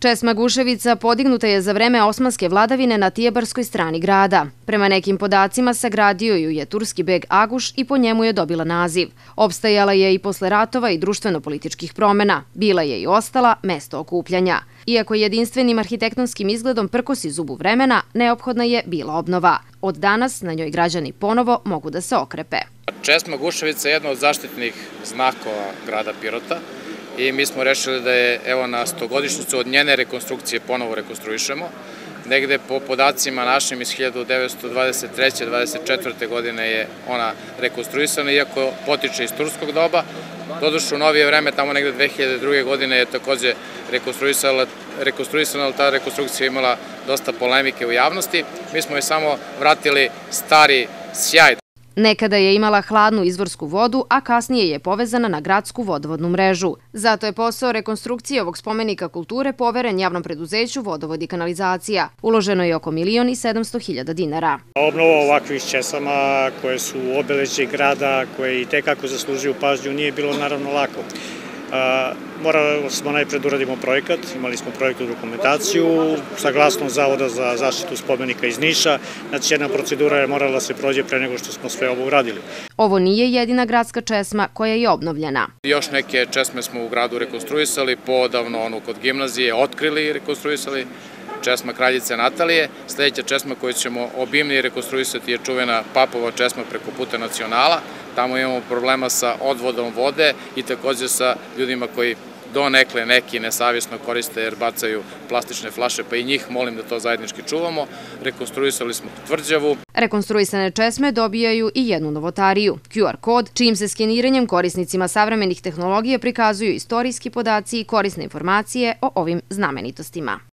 Česma Guševica podignuta je za vreme osmanske vladavine na Tijebarskoj strani grada. Prema nekim podacima sagradio ju je turski beg Aguš i po njemu je dobila naziv. Opstajala je i posle ratova i društveno-političkih promena. Bila je i ostala mesto okupljanja. Iako jedinstvenim arhitektonskim izgledom prkosi zubu vremena, neophodna je bila obnova. Od danas na njoj građani ponovo mogu da se okrepe. Česma Guševica je jedna od zaštitnih znakova grada Pirota i mi smo rešili da je evo na 100-godišnjicu od njene rekonstrukcije ponovo rekonstruišemo. Negde po podacima našim iz 1923. 24. godine je ona rekonstruisana, iako potiče iz turskog doba. Doduše u novije vreme, tamo negde 2002. godine je takođe rekonstruisana, ali ta rekonstrukcija imala dosta polemike u javnosti. Mi smo je samo vratili stari sjaj. Nekada je imala hladnu izvorsku vodu, a kasnije je povezana na gradsku vodovodnu mrežu. Zato je posao rekonstrukcije ovog spomenika kulture poveren javnom preduzeću Vodovod i kanalizacija. Uloženo je oko 1.700.000 dinara. Obnova ovakvih česama koje su obeležje grada, koje i tekako zaslužuju pažnju, nije bilo naravno lako. Morali smo najpred da uradimo projekat, imali smo projektnu dokumentaciju, saglasnost Zavoda za zaštitu spomenika iz Niša, znači jedna procedura je morala da se prođe pre nego što smo sve ovo uradili. Ovo nije jedina gradska česma koja je obnovljena. Još neke česme smo u gradu rekonstruisali, podavno onu kod gimnazije otkrili i rekonstruisali, česma Kraljice Natalije. Sljedeća česma koju ćemo obimnije rekonstruisati je čuvena Papova česma preko puta Nacionala. Tamo imamo problema sa odvodom vode i takođe sa ljudima koji donekle neki nesavjesno koriste jer bacaju plastične flaše, pa i njih molim da to zajednički čuvamo. Rekonstruisali smo tvrđavu. Rekonstruisane česme dobijaju i jednu novotariju, QR kod, čijim se skeniranjem korisnicima savremenih tehnologija prikazuju istorijski podaci i korisne informacije o ovim znamenitostima.